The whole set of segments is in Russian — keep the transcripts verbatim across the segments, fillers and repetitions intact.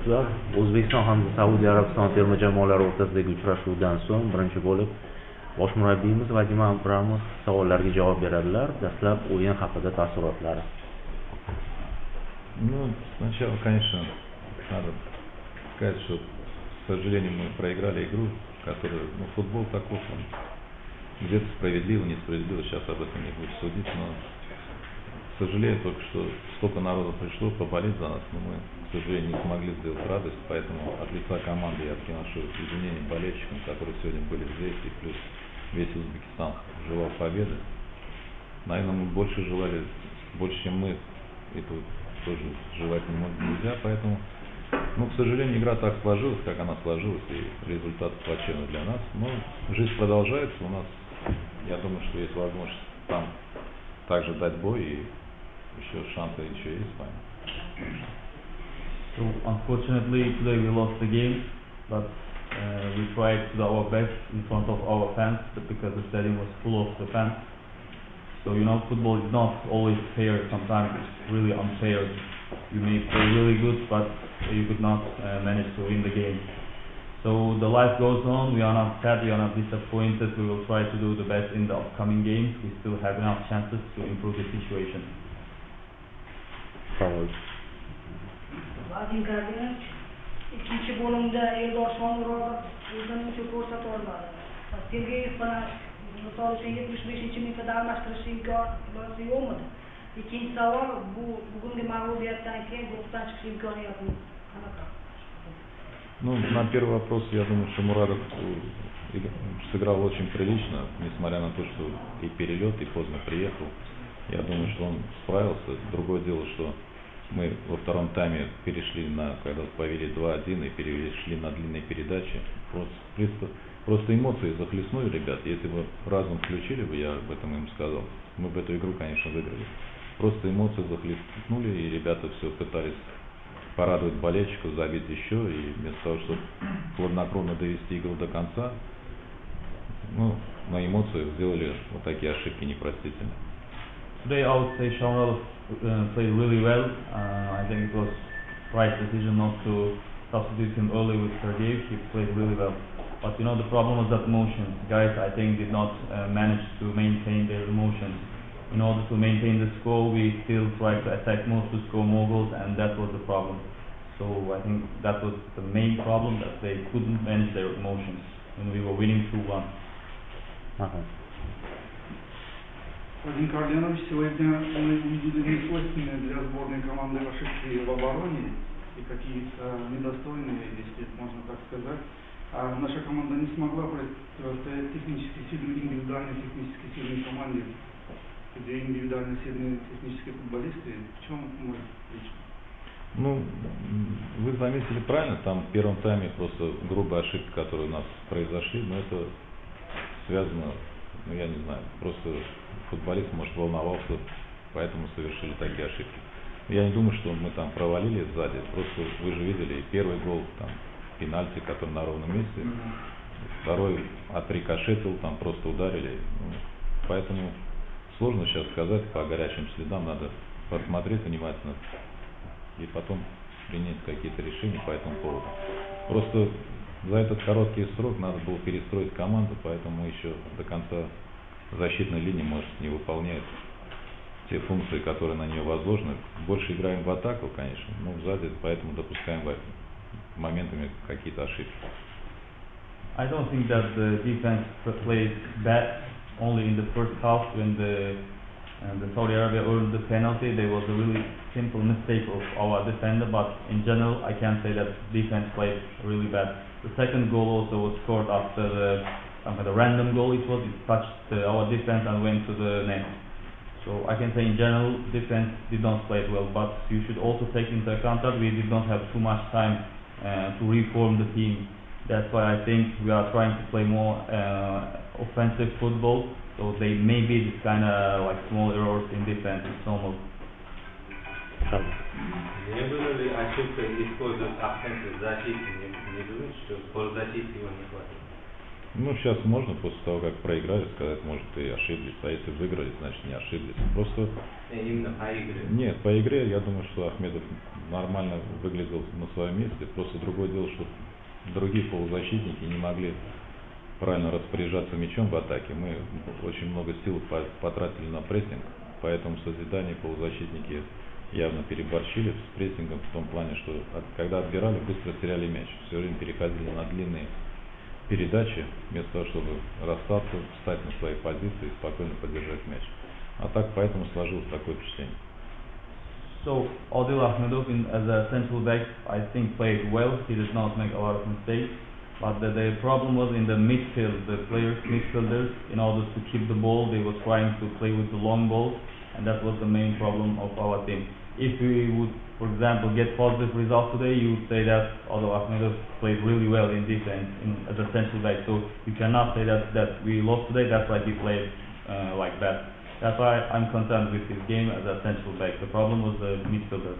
Do'stlar, O'zbekiston hamda Saudiya Arabistoni terma jamoalari o'rtasidagi uchrashuvdan so'ng birinchi bo'lib bosh murabbiyimiz Vadim Abramov savollarga javob beradilar. Dastlab o'yin haqida taassurotlari. Ну, сначала, конечно, надо сказать, что, к сожалению, мы проиграли игру, которая, ну, футбол таков, он где-то справедливо, несправедливо, сейчас об этом не буду судить, но сожалею только, что столько народу пришло поболеть за нас, но мы, к сожалению, не смогли сделать радость, поэтому от лица команды я приношу извинения болельщикам, которые сегодня были здесь, и плюс весь Узбекистан желал победы. Наверное, мы больше желали, больше, чем мы, и тут тоже желать нельзя, поэтому, ну, к сожалению, игра так сложилась, как она сложилась, и результат плачевный для нас, но жизнь продолжается, у нас, я думаю, что есть возможность там также дать бой, и еще шансы еще есть с вами. So unfortunately today we lost the game, but uh, we tried to do our best in front of our fans because the stadium was full of the fans. So you know, football is not always fair. Sometimes it's really unfair. You may play really good, but you could not uh, manage to win the game. So the life goes on. We are not sad. We are not disappointed. We will try to do the best in the upcoming games. We still have enough chances to improve the situation. Vadim Kardinovich, ikkinchi bo'limda Eldor Shomurodov o'zini uchun ko'rsata olmadi. Sergeyev bilan misol uchun yetmish beshinchi minutda almashtirish imkoniyati yo'qmidi. Ikkinchi savol, bu bugungi mag'lubiyatdan keyin guruhdan chiqish imkoniyati qanaqa? Ну, на первый вопрос, я думаю, что Мурадов сыграл очень прилично, несмотря на то, что и перелет, и поздно приехал. Я думаю, что он справился. Другое дело, что мы во втором тайме перешли на, когда повели два-один и перешли на длинные передачи. Просто, просто эмоции захлестнули ребят. Если бы разум включили бы, я об этом им сказал, мы бы эту игру, конечно, выиграли. Просто эмоции захлестнули, и ребята все пытались порадовать болельщиков, забить еще, и вместо того, чтобы хладнокровно довести игру до конца, ну, на эмоциях сделали вот такие ошибки непростительные. Today I would say Shomurodov uh, played really well. Uh, I think it was right decision not to substitute him early with Sergeyev. He played really well. But you know, the problem was that emotions. Guys, I think, did not uh, manage to maintain their emotions. In order to maintain the score, we still tried to attack more, to score more goals, and that was the problem. So I think that was the main problem, that they couldn't manage their emotions when we were winning two one. Uh-huh. Владимир Кардинович, сегодня мы увидели несвойственные для сборной команды ошибки в обороне и какие-то недостойные, если можно так сказать. А наша команда не смогла противостоять технически сильной, индивидуально технически сильной команде, где индивидуально сильные технические футболисты. В чем это может быть? Ну, вы заметили правильно, там в первом тайме просто грубые ошибки, которые у нас произошли, но это связано, ну я не знаю, просто футболист, может, волновался, поэтому совершили такие ошибки. Я не думаю, что мы там провалили сзади, просто вы же видели первый гол, там, пенальти, который на ровном месте, второй отрикошетил, там просто ударили, ну, поэтому сложно сейчас сказать, по горячим следам надо посмотреть внимательно и потом принять какие-то решения по этому поводу. Просто за этот короткий срок надо было перестроить команду, поэтому мы еще до конца защитной линии, может, не выполняет те функции, которые на нее возложены. Больше играем в атаку, конечно, но сзади, поэтому допускаем моментами какие-то ошибки. I don't think that the defense played bad. Only in the first half, when the and the Saudi Arabia earned the penalty, there was a really simple mistake of our defender. But in general, I can't say that defense played really bad. The second goal also was scored after the, um, the random goal. It was it touched uh, our defense and went to the net. So I can say in general, defense did not play well. But you should also take into account that we did not have too much time uh, to reform the team. That's why I think we are trying to play more uh, offensive football, so they may be this kind of like small errors in defense. It's normal. Не было ли ошибкой использовать акценты в защите? Не, не думаете, что в полузащите его не хватит? Ну, сейчас можно после того, как проиграли, сказать, может, и ошиблись, а если выиграли, значит, не ошиблись. Просто... Именно по игре? Нет, по игре, я думаю, что Ахмедов нормально выглядел на своем месте. Просто другое дело, что другие полузащитники не могли правильно распоряжаться мячом в атаке. Мы очень много сил потратили на прессинг, поэтому в созидании полузащитники явно переборщили с прессингом в том плане, что от, когда отбирали, быстро теряли мяч. Все время переходили на длинные передачи, вместо того, чтобы расстаться, встать на свои позиции и спокойно поддержать мяч. А так поэтому сложилось такое впечатление. So Adil Ahmedov in, as a central back, I think played well. He did not make a lot of mistakes. But the, the problem was in the midfield. The players, midfielders, in order to keep the ball, they were trying to play with the long ball, and that was the main problem of our team. If we would, for example, get positive results today, you would say that Adil Ahmedov played really well in defense in, as a central back. So you cannot say that, that we lost today, that's why he played uh, like that. That's why I'm concerned with his game as a central back. The problem was the midfielders.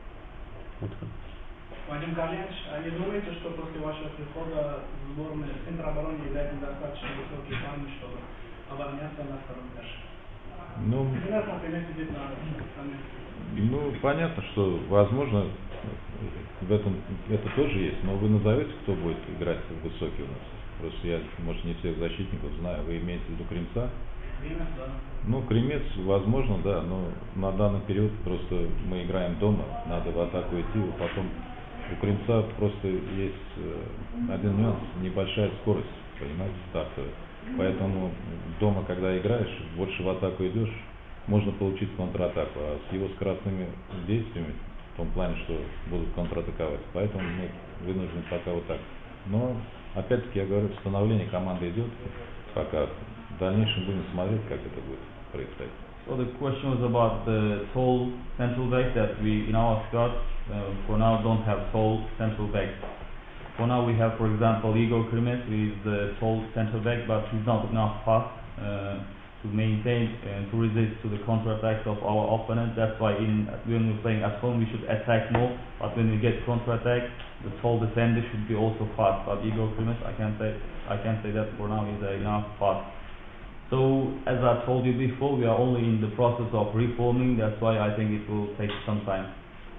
Вадим Калинович, а не думаете, что после вашего прихода в сборную центр обороны является достаточно высокий парень, чтобы обороняться на втором этаже? Ну, Тренер, например, сидит на скамейке. ну, понятно, что возможно в этом это тоже есть, но вы назовете, кто будет играть высокий у нас? Просто я, может, не всех защитников знаю. Вы имеете в виду Кремца? Кремец, да. Ну, Кремец, возможно, да, но на данный период просто мы играем дома, надо в атаку идти, и потом у Кремца просто есть один нюанс, небольшая скорость, понимаете, стартовая. Поэтому дома, когда играешь, больше в атаку идешь, можно получить контратаку, а с его скоростными действиями, в том плане, что будут контратаковать, поэтому мы вынуждены пока вот так. Но, опять-таки, я говорю, становление команды идет, пока в дальнейшем будем смотреть, как это будет происходить. So the question was about the tall central back that we, in our squad, uh, for now don't have tall central backs. For now we have, for example, Igor Krimet, who is the tall central back, but he's not enough fast uh, to maintain and to resist to the counter-attacks of our opponent. That's why in, when we're playing at home we should attack more, but when we get counter-attack, the tall defender should be also fast. But Igor Krimet, I can say, I can say that for now he's uh, enough fast. So, as I told you before, we are only in the process of reforming, that's why I think it will take some time.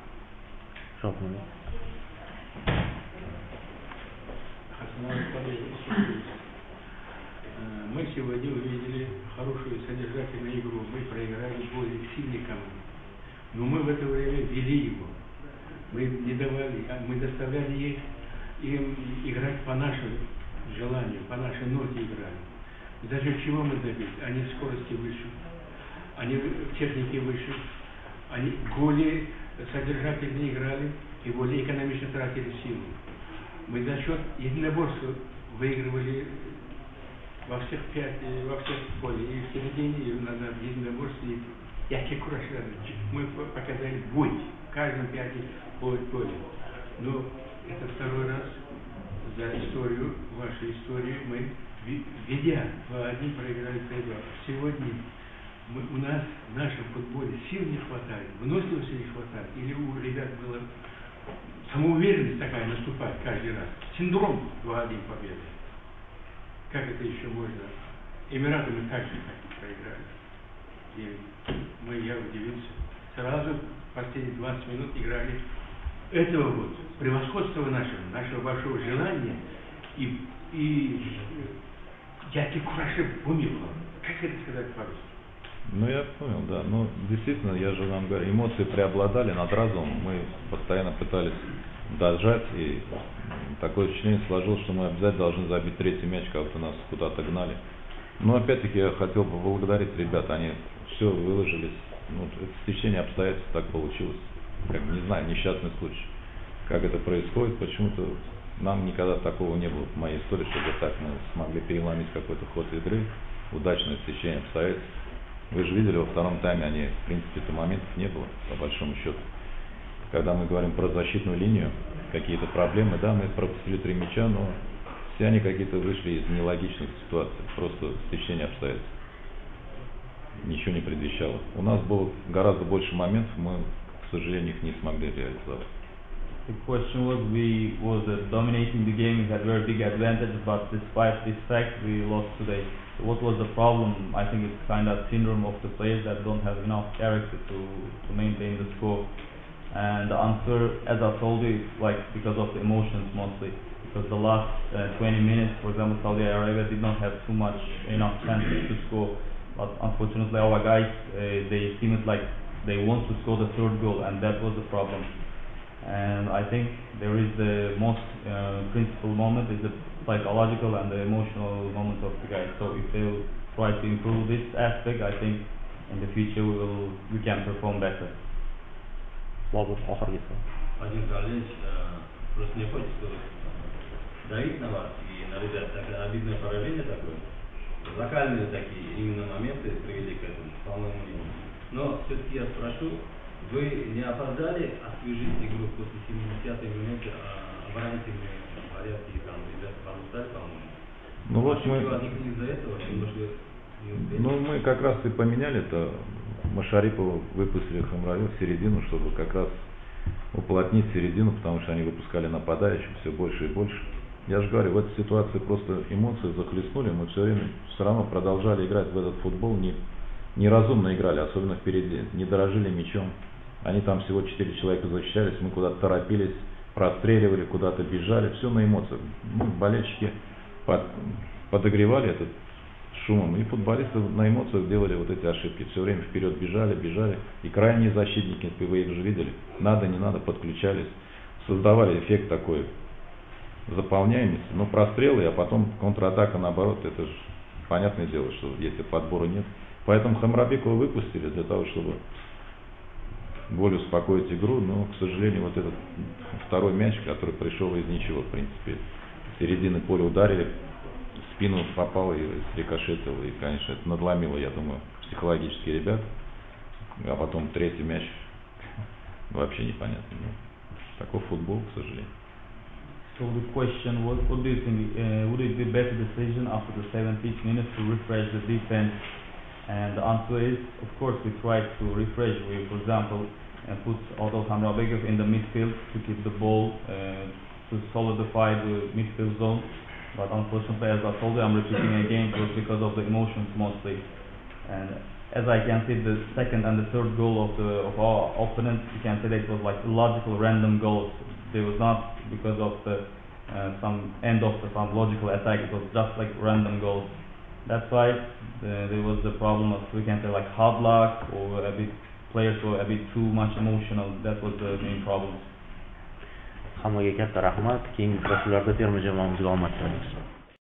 Мы сегодня увидели хорошую содержательную игру, мы проиграли более сильной команде. Но мы в это время вели его. Мы не давали, мы заставляли их, им играть по нашему желанию, по нашей ноте играли. За счет чего мы добились? Они в скорости выше, они в технике выше, они более содержательно играли и более экономично тратили силу. Мы за счет единоборства выигрывали во всех пять, во всех поле, и в середине, и назад, в единоборстве. Яки кураши, мы показали бой в каждом пяти поле. Но это второй раз за историю, вашу историю, мы ведя два один проиграли три два. Сегодня мы, у нас в нашем футболе сил не хватает, выносливости не хватает, или у ребят была самоуверенность такая наступать каждый раз. Синдром два один победы. Как это еще можно? Эмираты мы также так проиграли. И мы, я удивился. Сразу последние двадцать минут играли этого вот превосходства нашего, нашего большого желания и, и яки кураши умело. Как это сказать по-русски? Ну, я понял, да. Ну, действительно, я же вам говорю, эмоции преобладали над разумом. Мы постоянно пытались дожать, и такое впечатление сложилось, что мы обязательно должны забить третий мяч, как-то нас куда-то гнали. Но, опять-таки, я хотел бы поблагодарить ребят, они все выложились. Ну, это стечение обстоятельств так получилось. Как, не знаю, несчастный случай. Как это происходит, почему-то нам никогда такого не было в моей истории, чтобы так мы смогли переломить какой-то ход игры, удачное стечение обстоятельств. Вы же видели, во втором тайме они, в принципе-то моментов не было, по большому счету. Когда мы говорим про защитную линию, какие-то проблемы, да, мы пропустили три мяча, но все они какие-то вышли из нелогичных ситуаций, просто стечение обстоятельств. Ничего не предвещало. У нас было гораздо больше моментов, мы, к сожалению, их не смогли реализовать. The question was, we was uh, dominating the game, we had very big advantage, but despite this fact, we lost today. So what was the problem? I think it's kind of syndrome of the players that don't have enough character to, to maintain the score. And the answer, as I told you, is like because of the emotions mostly. Because the last uh, twenty minutes, for example, Saudi Arabia did not have too much enough chances to score. But unfortunately, our guys, uh, they seemed like they want to score the third goal, and that was the problem. And I think there is the most uh, principal moment is the psychological and the emotional moment of the guys. So if they will try to improve this aspect, I think in the future we will we can perform better. Bobur, oxirgi savol. Владимир Владимирович, просто не хочется давить на вас и на ребят, такое обидное поражение такое. Локальные такие именно моменты привели к этому, по-моему, не. Но все-таки я спрошу, вы не опоздали освежить игру после семидесятой минуты, а оборонительные порядки, там ребята подустали, по-моему? Ну вот мы... возникли из-за этого, немножко не успели? Ну мы как раз и поменяли это. Мы Шарипова выпустили Хамрави в середину, чтобы как раз уплотнить середину, потому что они выпускали нападающих все больше и больше. Я же говорю, в этой ситуации просто эмоции захлестнули, мы все время все равно продолжали играть в этот футбол, не, неразумно играли, особенно впереди, не дорожили мячом. Они там всего четыре человека защищались, мы куда-то торопились, простреливали, куда-то бежали, все на эмоциях. Ну, болельщики под, подогревали этот шумом, и футболисты на эмоциях делали вот эти ошибки. Все время вперед бежали, бежали, и крайние защитники, вы их же видели, надо, не надо, подключались, создавали эффект такой, заполняемость, но прострелы, а потом контратака наоборот, это же понятное дело, что если подбора нет. Поэтому Хамрабекова выпустили для того, чтобы более успокоить игру, но, к сожалению, вот этот второй мяч, который пришел из ничего, в принципе, с середины поля ударили, в спину попал и рикошетил, и, конечно, это надломило, я думаю, психологически ребят, а потом третий мяч, вообще непонятно. Ну, такой футбол, к сожалению. So the question was, what do you think, uh, would it be a better decision after the seventieth minute to refresh the defense? And the answer is, of course, we tried to refresh. We, for example, uh, put Adol Hamrabekov in the midfield to keep the ball, uh, to solidify the midfield zone. But unfortunately, as I told you, I'm repeating again, it was because of the emotions mostly. And as I can see, the second and the third goal of the of our opponents, you can say that it was like logical random goals. There was not because of the uh, some end of the some logical attack. It was just like random goals. That's why the, there was the problem of, we can say, like hard luck, or a bit players were a bit too much emotional. That was the main problem. Hammaga katta rahmat. Keyingi uchrashuvlarda terma jamoamizga omad tilaymiz.